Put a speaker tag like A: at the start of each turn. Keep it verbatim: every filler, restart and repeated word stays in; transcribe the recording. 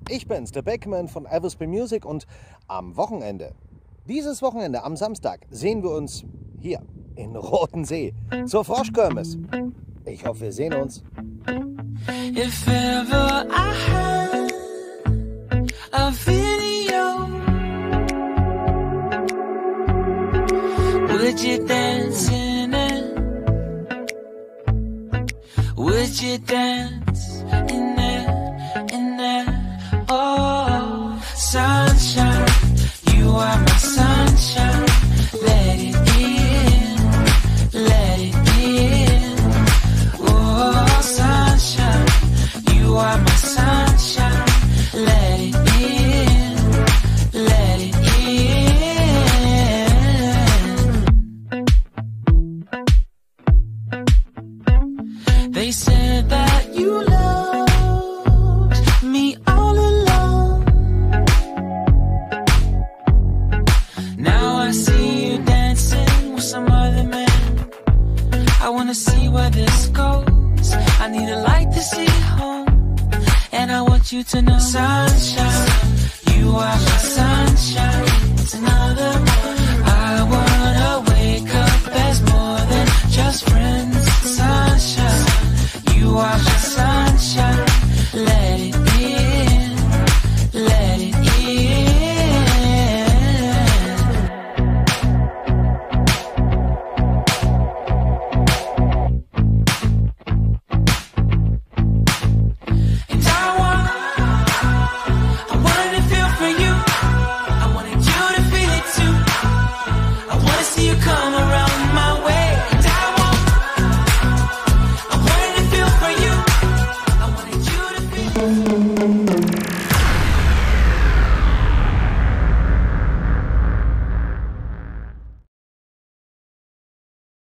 A: Ich bin's, der Beckman von Elvis Be Music und am Wochenende, dieses Wochenende am Samstag, sehen wir uns hier in Rotensee zur Froschkirmes. Ich hoffe, wir sehen uns.
B: If ever I had a video, would you dance in it? Would you dance in it, in it? Oh, sunshine, you are my sunshine. Let it in, let it in. Oh, sunshine, you are my sunshine. Let it in, let it in. They said that you loved me all along. Now I see you dancing with some other man. I wanna see where this goes. I need a light to see home, and I want you to know, sunshine, you are my sunshine. It's another one. I wanna wake up as more than just friends. Sunshine, you are my sunshine. Let it in, let it in. And I want, I wanted to feel for you. I wanted you to feel it too. I wanna see you come around my way. And I want, I wanted to feel for you. I wanted you to feel it.